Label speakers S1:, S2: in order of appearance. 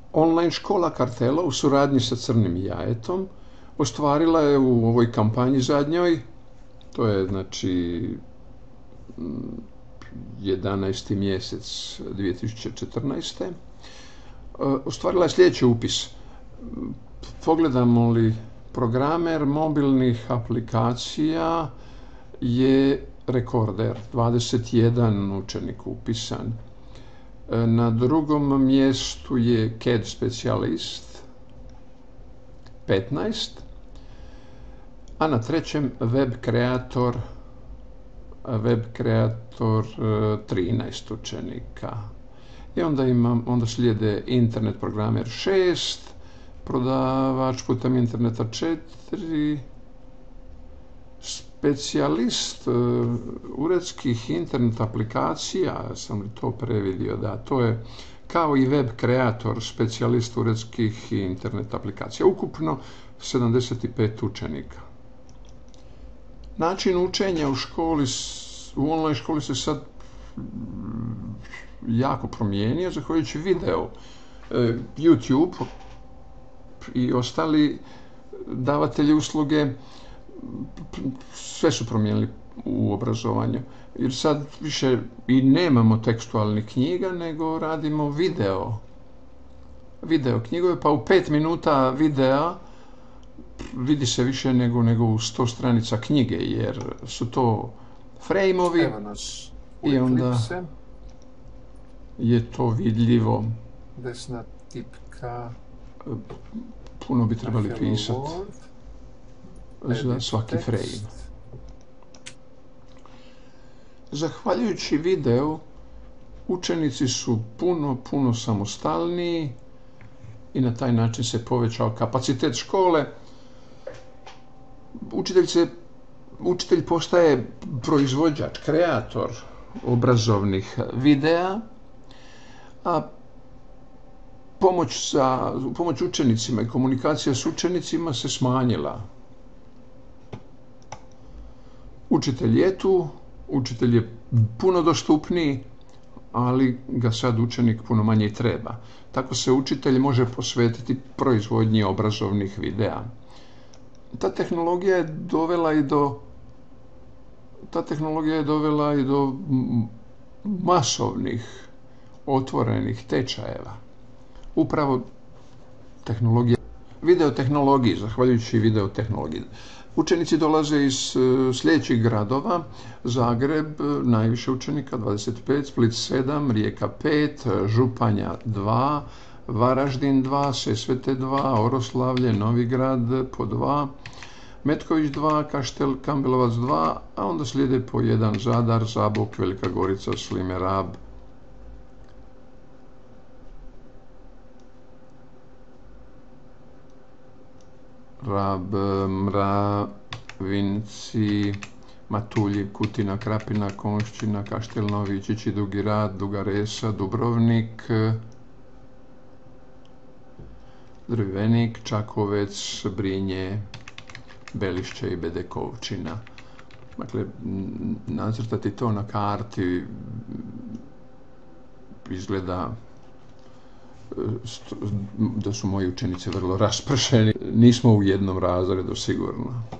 S1: Online škola Kartela u suradnji sa Crnim jajetom ostvarila je u ovoj kampanji zadnjoj, to je znači 11. mjesec 2014. Ostvarila je sljedeći upis. Pogledamo li programer mobilnih aplikacija je rekorder, 21 učenik upisan. Na drugom mjestu je CAD specijalist, 15, a na trećem web kreator 13 učenika. I onda slijede internet programer 6, prodavač putem interneta 4, specijalist uredskih internet aplikacija, sam li to previdio, da, to je kao i web kreator, specijalist uredskih internet aplikacija. Ukupno 75 učenika. Način učenja u online školi se sad jako promijenio, zahvaljujući video. YouTube i ostali davatelji usluge sve su promijenili u obrazovanju. Jer sad više i nemamo tekstualnih knjiga, nego radimo video knjigove, pa u 5 minuta videa vidi se više nego u 100 stranica knjige, jer su to frame-ovi i onda je to vidljivo.
S2: Desna tipka.
S1: Puno bi trebali pisati za svaki frame. Zahvaljujući videu, učenici su puno samostalniji i na taj način se povećao kapacitet škole. Učitelj postaje proizvođač, kreator obrazovnih videa, a pomoć učenicima i komunikacija s učenicima se smanjila. Učitelj je tu, učitelj je puno dostupniji, ali ga sad učenik puno manje i treba. Tako se učitelj može posvetiti proizvodnji obrazovnih videa. Ta tehnologija je dovela i do masovnih otvorenih tečajeva. Upravo videotehnologiji, zahvaljujući videotehnologiji. Učenici dolaze iz sljedećih gradova: Zagreb najviše učenika 25, Split 7, Rijeka 5, Županja 2, Varaždin 2, Sesvete 2, Oroslavlje, Novigrad po 2, Metković 2, Kaštel Kambelovac 2, a onda slijede po 1 Zadar, Zabok, Velika Gorica, Sline, Rab. Mravinci, Matulji, Kutina, Krapina, Konšćina, Kaštel Novi, Čiči, Dugi Rat, Duga Resa, Dubrovnik, Drvenik, Čakovec, Brinje, Belišće i Bedekovčina. Dakle, nacrtati to na karti izgleda da su moji učenici vrlo raspršeni. Nismo u jednom razredu, sigurno.